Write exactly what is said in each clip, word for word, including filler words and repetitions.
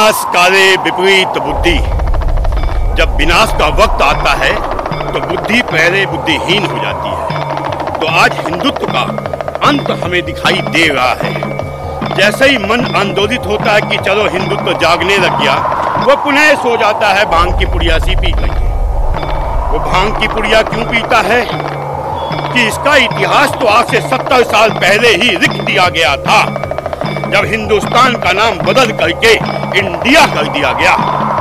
विनाश काले विपरीत बुद्धि। जब विनाश का वक्त आता है तो बुद्धि पहले बुद्धिहीन हो जाती है। तो आज हिंदुत्व का अंत हमें दिखाई दे रहा है। जैसे ही मन आंदोलित होता है कि चलो हिंदुत्व जागने लग गया, वो पुनः सो जाता है भांग की पुड़िया सी पी करके। वो भांग की पुड़िया क्यों पीता है कि इसका इतिहास तो आज से सत्तर साल पहले ही लिख दिया गया था, जब हिंदुस्तान का नाम बदल करके इंडिया कर दिया गया।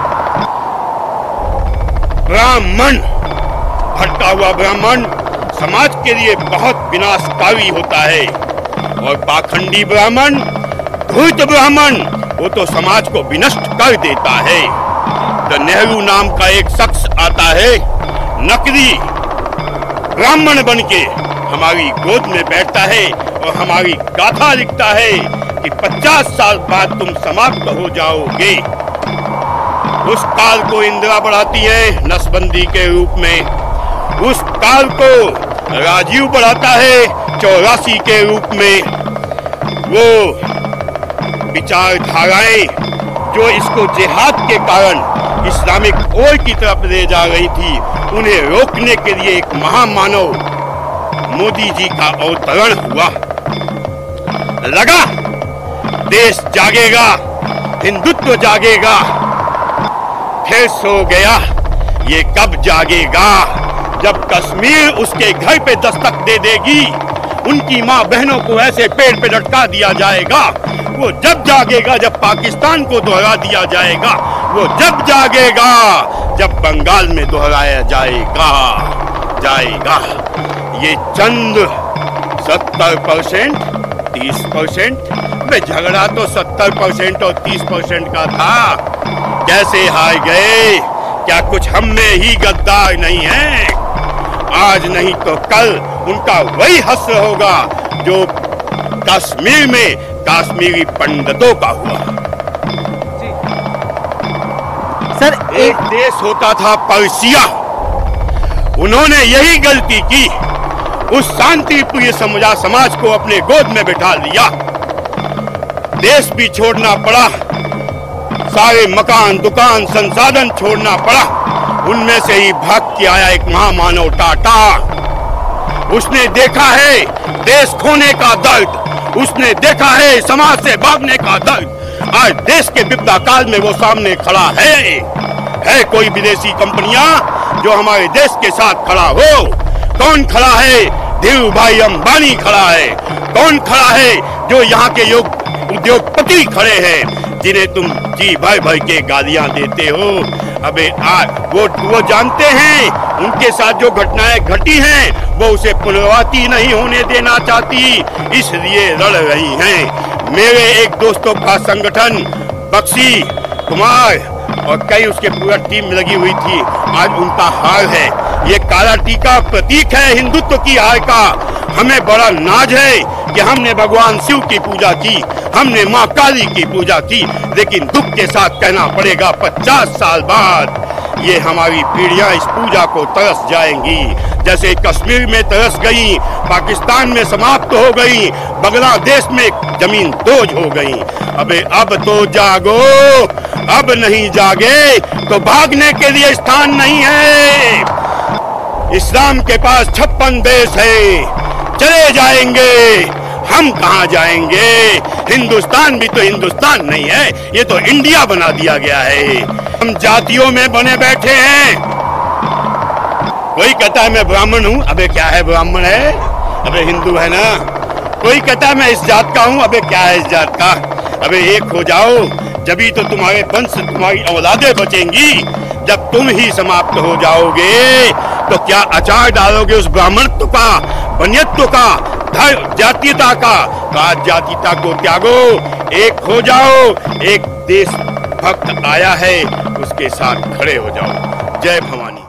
ब्राह्मण, भटका हुआ ब्राह्मण समाज के लिए बहुत विनाशकारी होता है, और पाखंडी ब्राह्मण, धूर्त ब्राह्मण, वो तो समाज को विनष्ट कर देता है। तो नेहरू नाम का एक शख्स आता है, नकली ब्राह्मण बनके हमारी गोद में बैठता है और हमारी गाथा लिखता है कि पचास साल बाद तुम समाप्त हो जाओगे। उस काल को इंदिरा बढ़ाती है नसबंदी के रूप में, उस काल को राजीव बढ़ाता है चौरासी के रूप में। वो विचारधाराएं जो इसको जिहाद के कारण इस्लामिक ओर की तरफ ले जा रही थी, उन्हें रोकने के लिए एक महामानव मोदी जी का अवतरण हुआ। लगा देश जागेगा, हिंदुत्व जागेगा, फिर सो गया। ये कब जागेगा? जब कश्मीर उसके घर पे दस्तक दे देगी, उनकी माँ बहनों को ऐसे पेड़ पे लटका दिया जाएगा। वो जब जागेगा जब पाकिस्तान को दोहरा दिया जाएगा। वो जब जागेगा जब बंगाल में दोहराया जाएगा जाएगा ये चंद सत्तर परसेंट तीस परसेंट वे झगड़ा तो सत्तर परसेंट और तीस परसेंट का था। कैसे हार गए? क्या कुछ हम में ही गद्दार नहीं है? आज नहीं तो कल उनका वही हश्र होगा जो कश्मीर में कश्मीरी पंडितों का हुआ। सर, एक देश होता था पर्शिया, उन्होंने यही गलती की, उस शांति प्रिय समाज समाज को अपने गोद में बिठा लिया। देश भी छोड़ना पड़ा, सारे मकान दुकान संसाधन छोड़ना पड़ा। उनमें से ही भाग के आया एक महामानव टाटा। उसने देखा है देश खोने का दर्द, उसने देखा है समाज से भागने का दर्द। आज देश के विपदा काल में वो सामने खड़ा है। है कोई विदेशी कंपनियां जो हमारे देश के साथ खड़ा हो? कौन खड़ा है? धीरू भाई अंबानी खड़ा है। कौन खड़ा है? जो यहाँ के योग उद्योगपति खड़े हैं, जिन्हें तुम जी भर भर के गालियां देते हो। अबे आ, वो वो जानते हैं उनके साथ जो घटनाएं घटी हैं वो उसे पुनरावृत्ति नहीं होने देना चाहती, इसलिए लड़ रही हैं। मेरे एक दोस्तों का संगठन बक्सी कुमार और कई उसके पूरा टीम लगी हुई थी, आज उनका हार है। ये काला टीका प्रतीक है हिंदुत्व की हार का। हमें बड़ा नाज है कि हमने भगवान शिव की पूजा की, हमने माँ काली की पूजा की, लेकिन दुख के साथ कहना पड़ेगा पचास साल बाद ये हमारी पीढ़ियां इस पूजा को तरस जाएंगी, जैसे कश्मीर में तरस गई, पाकिस्तान में समाप्त हो गई, बांग्लादेश में जमीन दोज हो गई। अबे अब तो जागो, अब नहीं जागे तो भागने के लिए स्थान नहीं है। इस्लाम के पास छप्पन देश है, चले जाएंगे, हम कहाँ जाएंगे? हिंदुस्तान भी तो हिंदुस्तान नहीं है, ये तो इंडिया बना दिया गया है। हम जातियों में बने बैठे हैं। कोई कहता है मैं ब्राह्मण हूँ, अबे क्या है ब्राह्मण है? अबे हिंदू है ना। कोई कहता है मैं इस जात का हूँ, अबे क्या है इस जात का? अबे एक हो जाओ, जभी तो तुम्हारे वंश तुम्हारी औलादें बचेंगी। जब तुम ही समाप्त हो जाओगे तो क्या अचार डालोगे उस ब्राह्मणत्व का, बनियत्व का, धर्म जातीयता का? तो आज जातीयता को त्यागो, एक हो जाओ। एक देश भक्त आया है, उसके साथ खड़े हो जाओ। जय भवानी।